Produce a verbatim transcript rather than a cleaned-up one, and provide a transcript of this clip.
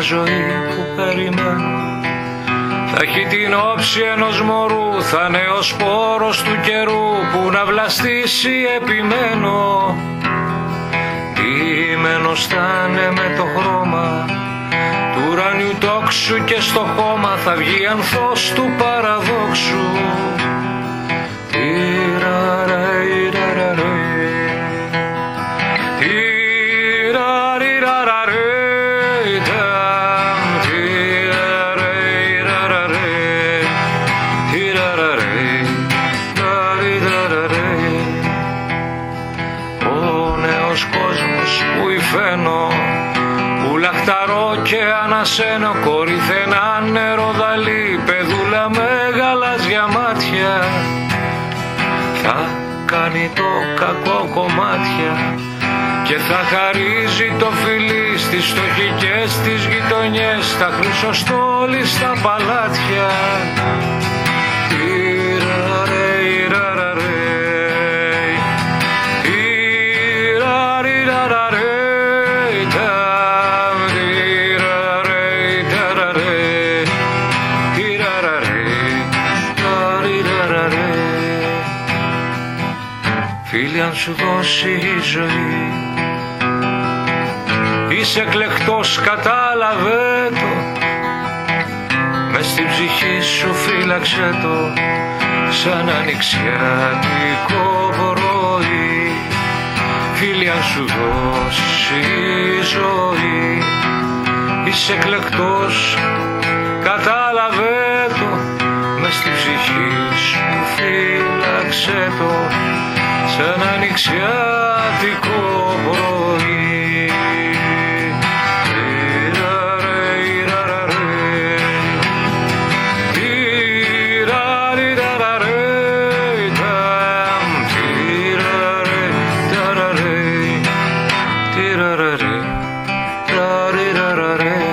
ζωή που περιμένω θα έχει την όψη ενός μωρού, θα είναι ο σπόρος του καιρού που να βλαστήσει επιμένω. Ντυμένος θα είναι με το χρώμα του ουρανιού τόξου και στο χώμα θα βγει ανθός του παραδόξου. Που λαχταρώ και ανασένω, κορυφαίνα νεροδαλή, παιδούλα με γαλάζια μάτια, θα κάνει το κακό κομμάτια και θα χαρίζει το φιλί στις φτωχικές τις γειτονιές, στα χρυσοστόλη, στα παλάτια. Φίλοι, αν σου δώσει η ζωή, είσαι εκλεκτός, κατάλαβε το, μες στην ψυχή σου φύλαξε το, σαν ανοιξιάτικο πρωί. Φίλοι, αν σου δώσει η ζωή, είσαι εκλεκτός, κατάλαβε το, μες στην ψυχή σου φύλαξε το, σαν ανοιξιάτικο πρωί. Ra ra ra ra